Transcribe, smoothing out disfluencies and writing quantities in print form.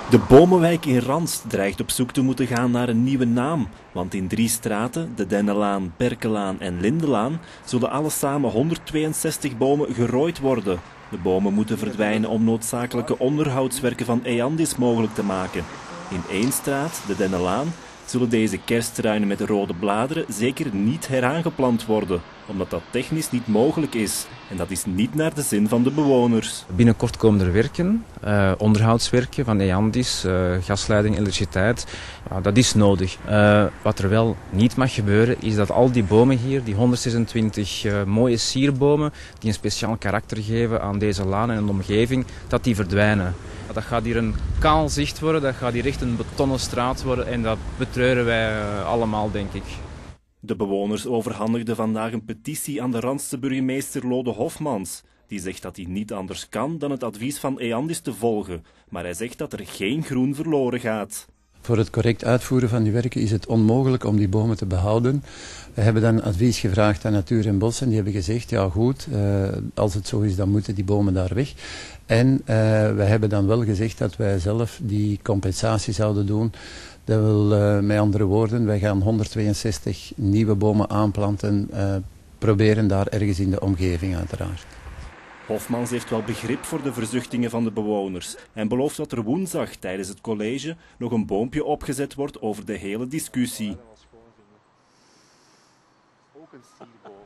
De Bomenwijk in Ranst dreigt op zoek te moeten gaan naar een nieuwe naam. Want in 3 straten, de Dennelaan, Berkelaan en Lindelaan, zullen alle samen 162 bomen gerooid worden. De bomen moeten verdwijnen om noodzakelijke onderhoudswerken van Eandis mogelijk te maken. In 1 straat, de Dennelaan, zullen deze kerststruinen met rode bladeren zeker niet heraangeplant worden, omdat dat technisch niet mogelijk is. En dat is niet naar de zin van de bewoners. Binnenkort komen er werken, onderhoudswerken van Eandis, gasleiding, elektriciteit. Ja, dat is nodig. Wat er wel niet mag gebeuren is dat al die bomen hier, die 126 mooie sierbomen, die een speciaal karakter geven aan deze laan en de omgeving, dat die verdwijnen. Dat gaat hier een kaal zicht worden, dat gaat hier echt een betonnen straat worden en dat betreuren wij allemaal, denk ik. De bewoners overhandigden vandaag een petitie aan de Randse burgemeester Lode Hofmans. Die zegt dat hij niet anders kan dan het advies van Eandis te volgen. Maar hij zegt dat er geen groen verloren gaat. Voor het correct uitvoeren van die werken is het onmogelijk om die bomen te behouden. We hebben dan advies gevraagd aan Natuur en Bos en die hebben gezegd, ja goed, als het zo is dan moeten die bomen daar weg. En we hebben dan wel gezegd dat wij zelf die compensatie zouden doen. Dat wil met andere woorden, wij gaan 162 nieuwe bomen aanplanten, proberen daar ergens in de omgeving uiteraard. Hofmans heeft wel begrip voor de verzuchtingen van de bewoners en belooft dat er woensdag tijdens het college nog een boompje opgezet wordt over de hele discussie.